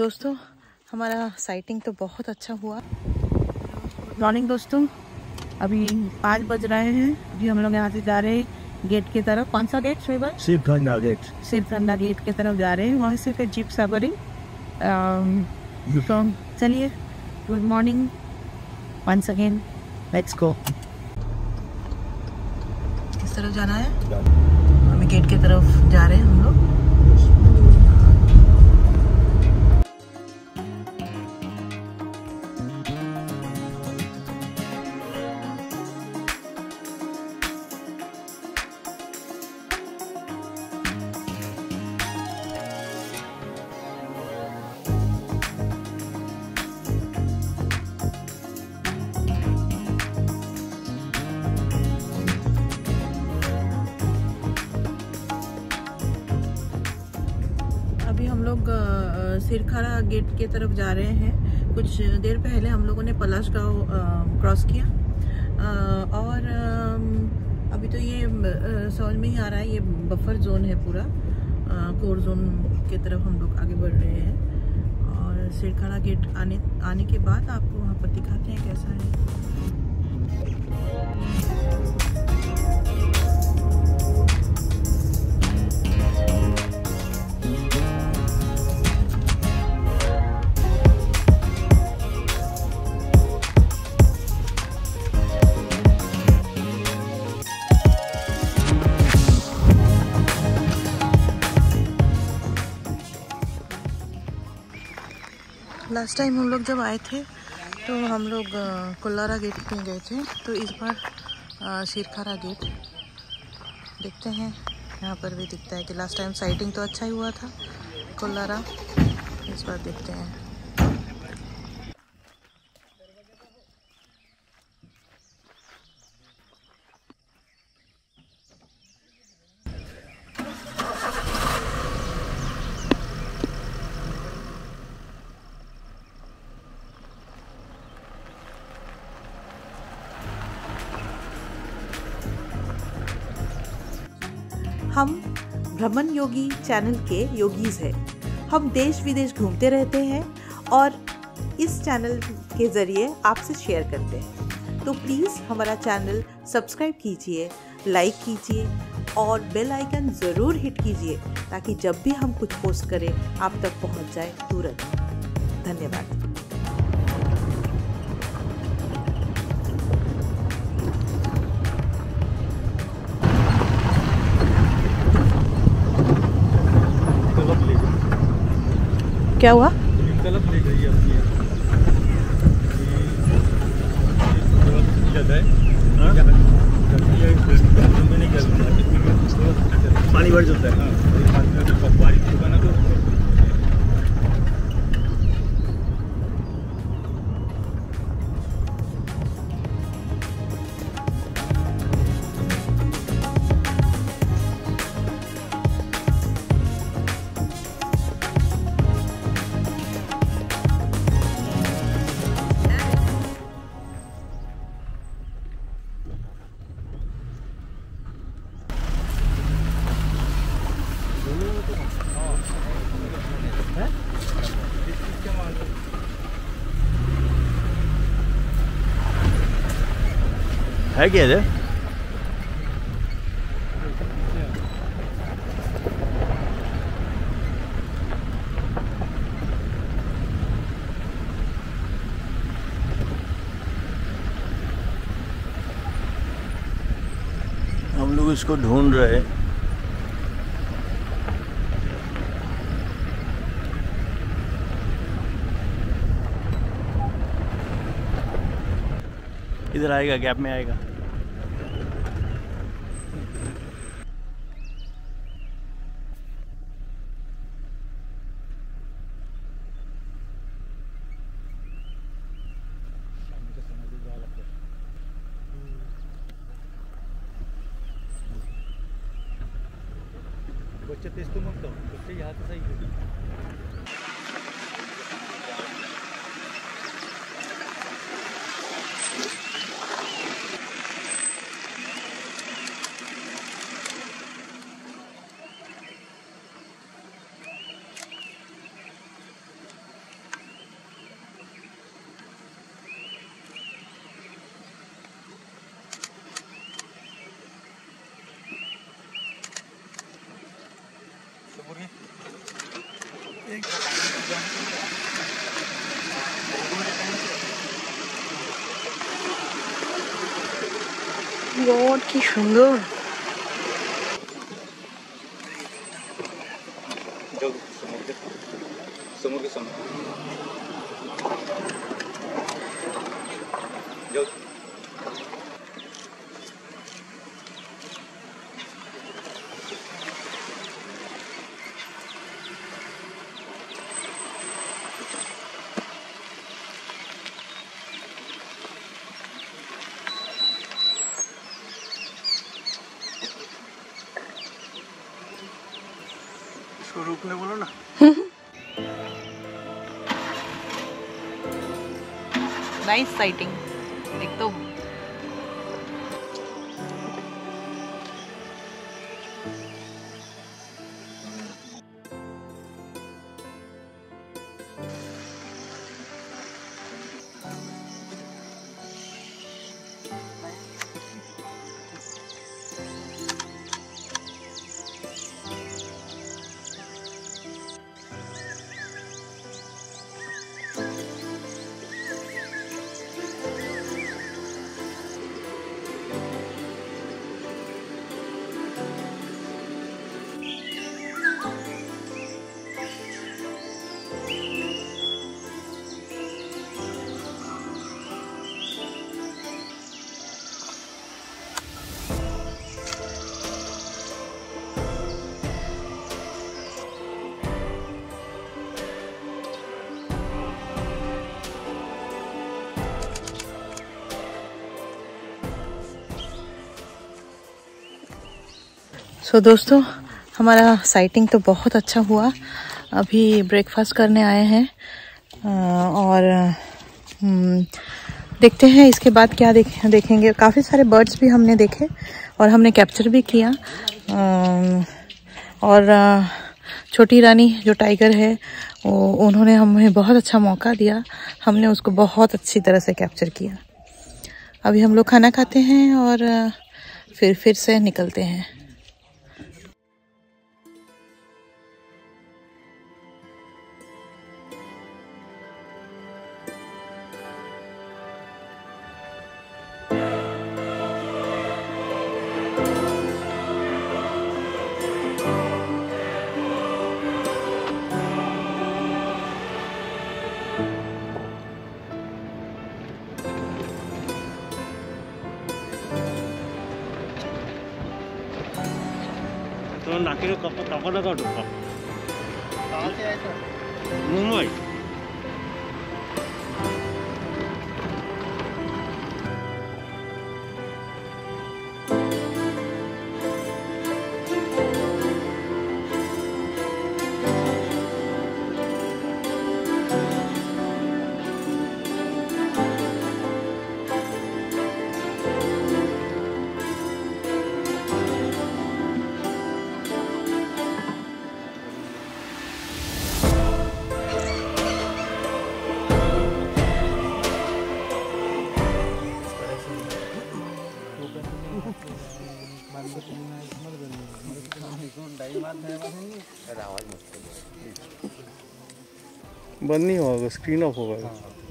दोस्तों हमारा साइटिंग तो बहुत अच्छा हुआ। मॉर्निंग दोस्तों, अभी 5 बज रहे हैं। अभी हम लोग यहाँ से जा रहे हैं गेट की तरफ। कौन सा gate Shoaib? Sirkhanda gate. Sirkhanda gate की तरफ जा रहे हैं, वहाँ से फिर जीप सवारी। तो चलिए, good morning once again, let's go. किस तरफ जाना है? अभी गेट की तरफ जा रहे हैं हम लोग। अभी हम लोग सिरखारा गेट की तरफ जा रहे हैं। कुछ देर पहले हम लोगों ने पलाश गांव क्रॉस किया और अभी तो ये समझ में ही आ रहा है, ये बफर जोन है पूरा। कोर जोन की तरफ हम लोग आगे बढ़ रहे हैं और सिरखारा गेट आने के बाद आपको वहाँ पर दिखाते हैं कैसा है। लास्ट टाइम हम लोग जब आए थे तो हम लोग कोलारा गेट पे गए थे, तो इस बार सिरखारा गेट देखते हैं। यहाँ पर भी दिखता है कि लास्ट टाइम साइटिंग तो अच्छा ही हुआ था कोलारा, इस बार देखते हैं। हम भ्रमण योगी चैनल के योगीज हैं। हम देश विदेश घूमते रहते हैं और इस चैनल के ज़रिए आपसे शेयर करते हैं। तो प्लीज़ हमारा चैनल सब्सक्राइब कीजिए, लाइक कीजिए और बेल आइकन ज़रूर हिट कीजिए ताकि जब भी हम कुछ पोस्ट करें आप तक पहुंच जाए तुरंत। धन्यवाद। क्या हुआ? तलब ले गई अपनी पानी बढ़ जाता है। बारिश होगा ना तो है क्या है? हम लोग इसको ढूंढ रहे हैं। इधर आएगा, गैप में आएगा। बच्चे तेज तो मत करो, बच्चे यहाँ तो सही है। गॉड की सुंदर। समोर के समोर रुकने बोलो ना। नाइस साइटिंग देख तो। सो दोस्तों, हमारा साइटिंग तो बहुत अच्छा हुआ। अभी ब्रेकफास्ट करने आए हैं और देखते हैं इसके बाद क्या देखेंगे। काफ़ी सारे बर्ड्स भी हमने देखे और हमने कैप्चर भी किया। और छोटी रानी जो टाइगर है उन्होंने हमें बहुत अच्छा मौका दिया। हमने उसको बहुत अच्छी तरह से कैप्चर किया। अभी हम लोग खाना खाते हैं और फिर से निकलते हैं। तो नाके में कपड़ा लगा ढूंढा। कहाँ से आए थे? मुंबई। बंद नहीं होगा, स्क्रीन ऑफ होगा।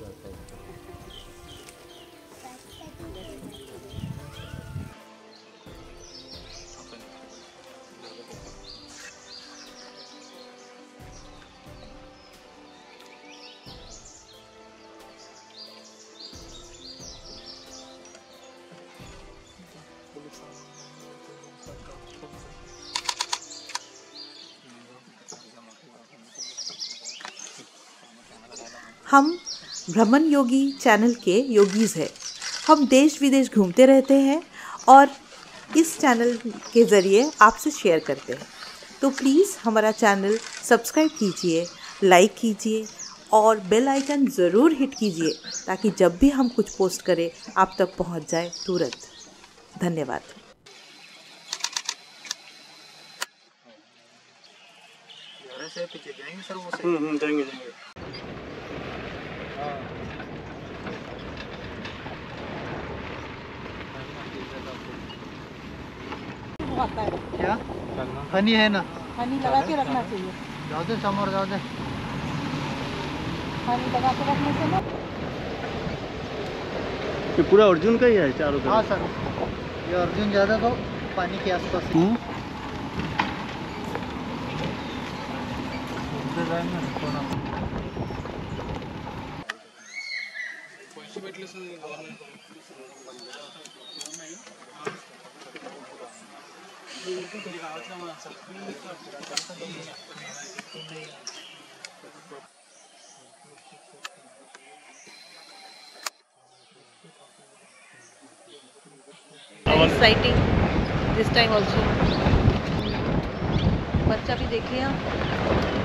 हम भ्रमण योगी चैनल के योगीज हैं। हम देश विदेश घूमते रहते हैं और इस चैनल के ज़रिए आपसे शेयर करते हैं। तो प्लीज़ हमारा चैनल सब्सक्राइब कीजिए, लाइक कीजिए और बेल आइकन ज़रूर हिट कीजिए ताकि जब भी हम कुछ पोस्ट करें आप तक पहुंच जाए तुरंत। धन्यवाद। जाएंगे। आता है क्या हनी है ना? हनी लगा के रखना चाहिए। जाओ दे समोर जाओ दे। हनी लगा के रखने से ना ये पूरा अर्जुन का ही है चारों तरफ। हाँ सर। ये अर्जुन ज़्यादा तो पानी के आसपास है। Exciting this time also. बच्चा भी देखिए आप।